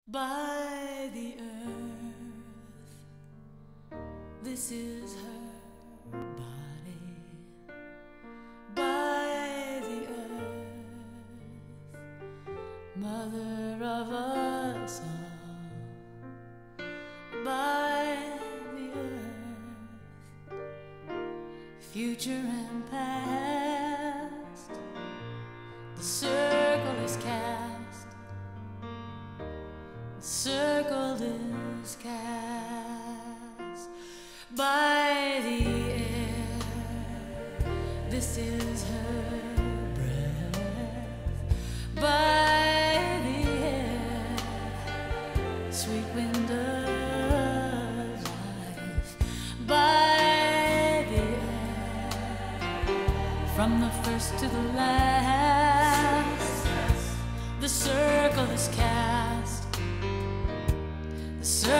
By the earth, this is her body. By the earth, mother of us all. By the earth, future and past, the circle is cast. Circle is cast by the air. This is her breath. By the air, sweet wind of life. By the air, from the first to the last, the circle is cast. The